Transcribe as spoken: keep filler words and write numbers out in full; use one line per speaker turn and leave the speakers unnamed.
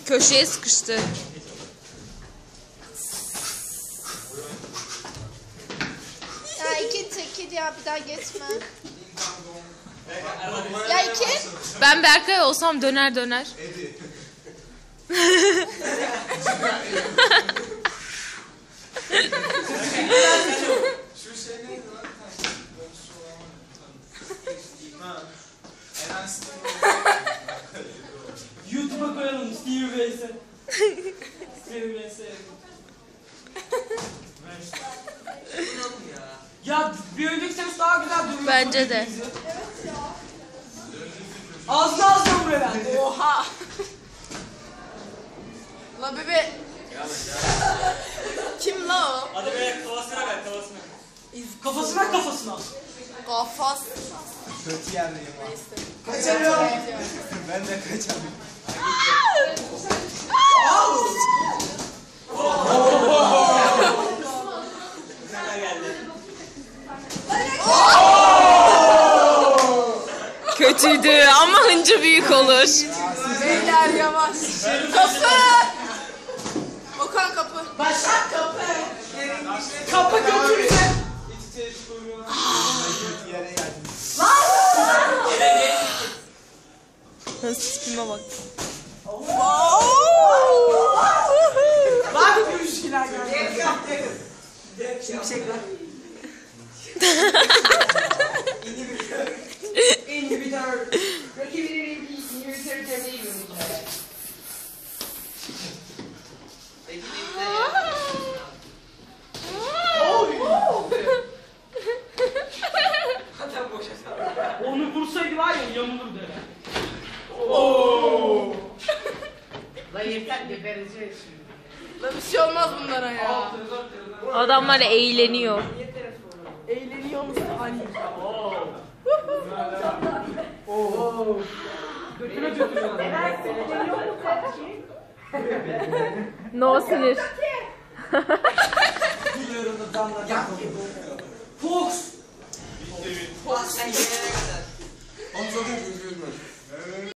Köşeye sıkıştı.
Ya iki tek ya bir daha geçme. Ya iki.
Ben Berkay olsam döner döner.
Şu şey neydi lan? Ha. Eren
YouTube'a koyalım Steve vs. Steve vs. Ya bir önceki ses daha güzel dövüyor.
Bence de.
Az daha az buraya.
Oha. La bebe. Kim la o?
Hadi be kafasına ver kafasına.
Kafasına kafasına.
Kafas.
kötü yerdeyim ha.
Kaçamıyorum.
Ben de kaçamıyorum.
Sana geldi.
Kötüydü ama hıncı büyük olur.
Beyler yavaş. Kapı. Okan kapı.
Başak kapı. Kapı götüreceğim.
İç içe çıkıyorum. Kötü yere geldim.
Nasıl tipime bak.
Bak bir ilişkiler geldi. Şimşekler. İnhibitör. Rakibinin inhibitörü devreye giriyor. Onu vursaydı var ya yamulurdu herhalde. Ooo.
La yeter gebereceğiz şimdi.
La bir şey olmaz bunlara ya.
Adamlar eğleniyor.
Eğleniyor musun? Hani.
Götüne götürüyor.
No sinir.
Fox.
Onu çok iyi gözüküyorum.